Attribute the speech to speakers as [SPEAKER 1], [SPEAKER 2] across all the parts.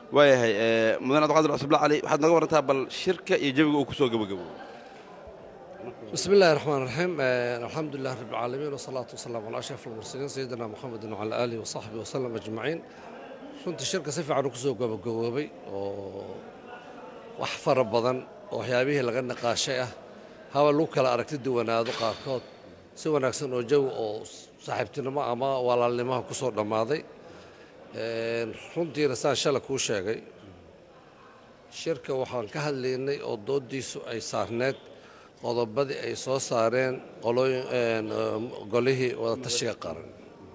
[SPEAKER 1] waayahay mudane cabdiqaadir cusub cali waxaad naga warantaa bal shirka iyo jawiga uu ku soo gabagabo.
[SPEAKER 2] بسم الله الرحمن الرحيم الحمد لله رب العالمين والصلاة والسلام على أشرف المرسلين سيدنا محمد وعلى آله وصحبه وسلم أجمعين. runtii shirka si fiican uu ku soo gabagaboobay oo wax fara badan oo waxyaabihii laga naqaashay ah haba lagu kala aragti duwanaado qaarkood si wanaagsan oo jawi oo saaxiibtinimo ama walaalnimo ku soo dhammaaday. runtiina saan shalay kuu sheegay shirka waxaan ka hadlaynay oo doodiisu ay saarneed qodobadii ay soo saareen golihii wadatashiga qaran,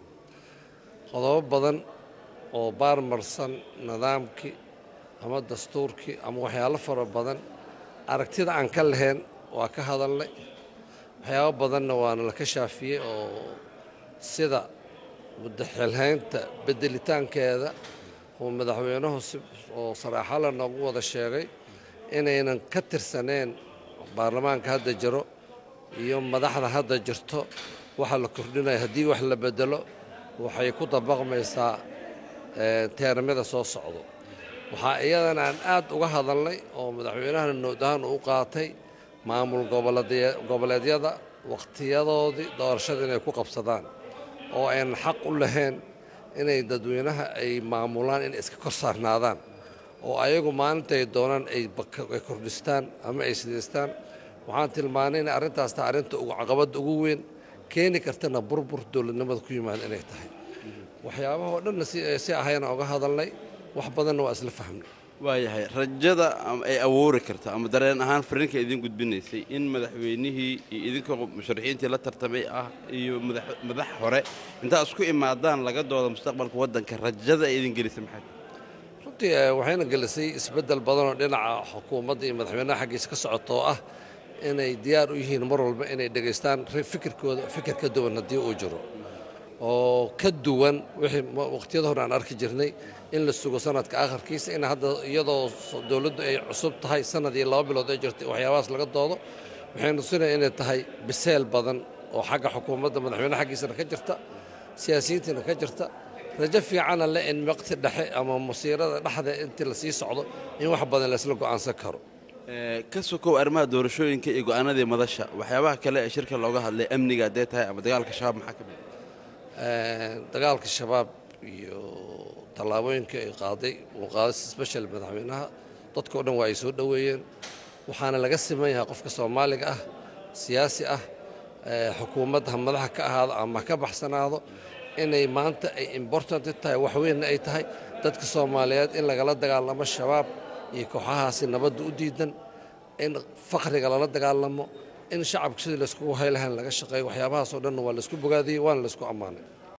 [SPEAKER 2] qodobo badan oo baarmarsan nidaamkii ama dastuurkii ama waxyaalo fara badan aragtida aan ka lahayn waa ka hadalnay. waxyaabo badanna waana la ka shaafiyey oo sida muddaxilhaynta bedelitaankeeda uu madaxweynuhu oo saraaxo la noogu wada sheegay inaynan ka tirsaneen baarlamaanka hadda jiro iyo madaxda hadda jirto. waxa la kordhinaya haddii wax la bedelo waxay ku dabaqmaysaa teeramada soo socdo. waxaa iyadana aan aad uga hadalnay oo madaxweynahana noodahan u qaatay maamul goboleedyada waqtiyadoodii doorashada inay ku qabsadaan oo aynan xaq u lahayn inay dadweynaha ay maamulaan inay iska kor saarnaadaan oo ayagu maalintay doonaan ay kordhistaan ama ay sidaystaan. waxaan tilmaanay in arrintaas tahay arrinta caqabadda ugu weyn keeni kartana burbur dowladnimada ku yimaada inay tahay. waxyaabaha oo dhanna si ahayna oga hadalnay, wax badanna waa isla fahmnay.
[SPEAKER 1] waayahay rajada ay awoori karta ama dareen ahaan fariinka idin gudbinaysay in madaxweynihii iyo idinka musharaxiintii la tartamay ah iyo madax hore intaa isku imaadaan laga dooda mustaqbalka waddanka rajada ay idin gelisay maxay?
[SPEAKER 2] runtii waxayna gelisay isbeddel badan oo dhinaca xukuumadda iyo madaxweynaha xaggiisa ka socota oo ah inay diyaar u yihiin mar walba inay dhegaystaan fikirkooda fikir ka duwan haddii uu jiro oo ka duwan wixii waqtiyada hore aan arki jirnay in la sugo sanadka akharkiisa in hadda iyadoo dowladdu ay cusub tahay sanad iyo 2 bilood ay jirtay waxyaabahaas laga doodo. waxaynu tusinaya inay tahay biseel badan oo xagga xukuumadda madaxweynaha xaggiisana ka jirta, siyaasiyiintiina ka jirta, rajo fiicana le in waqti dhexe ama masiirada dhexda intii la sii socdo in wax badan la isla go'aansan karo.
[SPEAKER 1] ka sokow arrimaha doorashooyinka iyo go'aanadii madasha waxyaabaha kale ee shirka looga hadlay amniga haddee tahay ama dagaalka shabaab maxaa ka mid
[SPEAKER 2] dagaalka shabaab iyo tallaabooyinka ay qaaday uu qaaday special madaxweynaha dadka oo dhan waa ay soo dhoweeyeen. waxaana laga siman yahay qofka Soomaaliga ah siyaasi ah xukuumadda madaxa ka ahaado ama ka baxsanaado inay maanta ay important tahay wax weyn ay tahay dadka Soomaaliyeed in lagala dagaalamo shabaab iyo kooxahaasi nabadda u diidan, in faqriga lala dagaalamo, in shacabka sidii la isku haylahan laga shaqeeyo. waxyaabahaas oo dhan waa la isku bogaadiyey waana la isku ammaanay.